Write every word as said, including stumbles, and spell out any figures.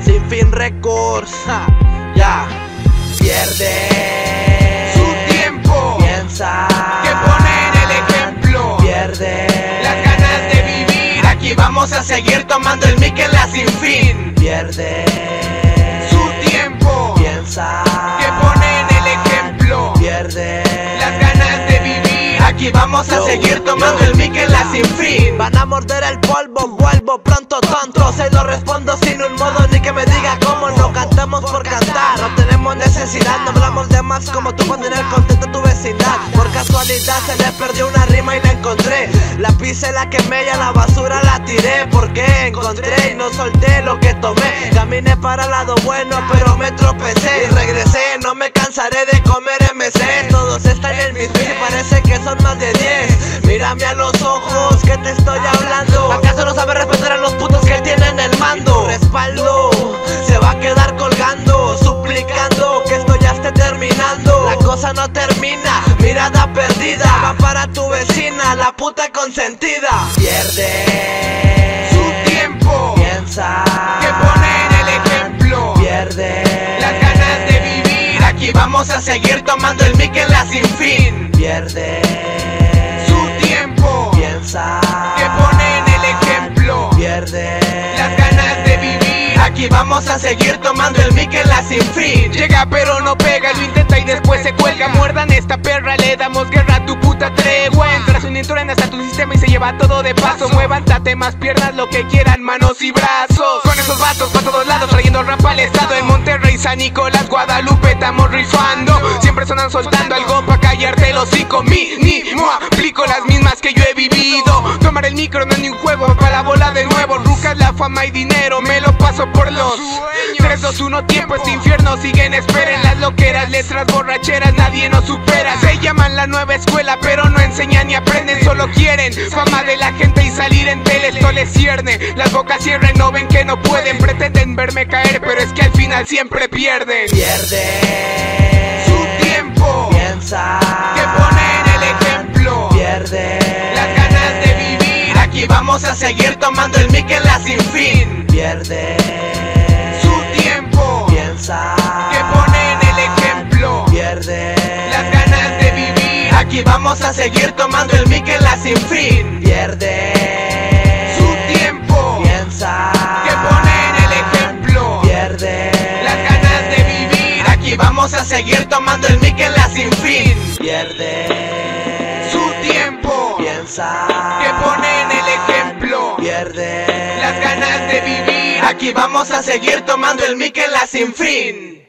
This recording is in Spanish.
Sin Fin Records, ja, ya. Pierde su tiempo, piensa que ponen el ejemplo, pierde las ganas de vivir. Aquí vamos a seguir tomando el mic en la Sin Fin. Pierde su tiempo, piensa que ponen el ejemplo, pierde las ganas de vivir. Aquí vamos a Yo, seguir yo, tomando el mic en la yo. Sin Fin. Van a morder el polvo, vuelvo pronto tonto. Se lo respondo sin un modo ni que me diga cómo. No cantamos por cantar, no tenemos necesidad. No hablamos de más como tú poner el contento a tu vecindad. Por casualidad se le perdió una rima y la encontré. La pise, la quemé y a la basura la tiré. Porque encontré y no solté lo que tomé. Caminé para el lado bueno pero me tropecé y regresé. No me cansaré de comer M C. Todos están en mis pies y parece que son más de diez. Mírame a los ojos que te estoy hablando. ¿Acaso no sabes respetar a los putos que tienen el mando? Tu respaldo se va a quedar colgando, suplicando que esto ya esté terminando. La cosa no termina, mirada perdida. Va para tu vecina, la puta consentida. Pierde Su tiempo, piensa que ponen el ejemplo, pierde las ganas de vivir. Aquí vamos a seguir tomando el mic en la Sin Fin. Pierde Su tiempo, piensa que ponen el ejemplo, pierde las ganas de vivir. Aquí vamos a seguir tomando el mic en la Sin Fin. Llega pero no pega, lo intenta y después se cuelga. Muerdan esta perra, le damos guerra a tu puta tregua. Entra su entran hasta tu sistema y se lleva todo de paso. Muévantate más piernas, lo que quieran, manos y brazos. Con esos vatos pa' todos lados, trayendo rap al estado. En Monterrey, San Nicolás, Guadalupe, estamos rifando. Siempre sonan soltando algo pa' callarte el hocico. Mínimo, aplico las mismas que yo he vivido. Tomar el micro no es ni un juego, pa' la bola de nuevo. Rucas, la fama y dinero, me lo paso por los tres, dos, uno, tiempo, este infierno siguen, esperen. Las loqueras, letras borracheras, nadie nos supera. Se llaman la nueva escuela, pero no enseñan ni aprenden. Solo quieren fama de la gente y salir en tele, esto les cierne. Las bocas cierren, no ven que no pueden. Pretenden verme caer, pero es que al final siempre pierden. Pierde su tiempo, piensa que ponen el ejemplo, pierde las ganas de vivir. Aquí vamos a seguir tomando el mic en la Sin Fin. Pierde su tiempo, piensa que ponen el ejemplo, pierde las ganas de vivir. Aquí vamos a seguir tomando el mic en la Sin Fin. Pierde su tiempo, piensa que ponen el ejemplo, pierde las ganas de vivir. Aquí vamos a seguir tomando el mic en la Sin Fin. Pierde su tiempo, piensa que ponen el ejemplo, pierde las ganas de vivir. Aquí vamos a seguir tomando el mic en la Sin Fin.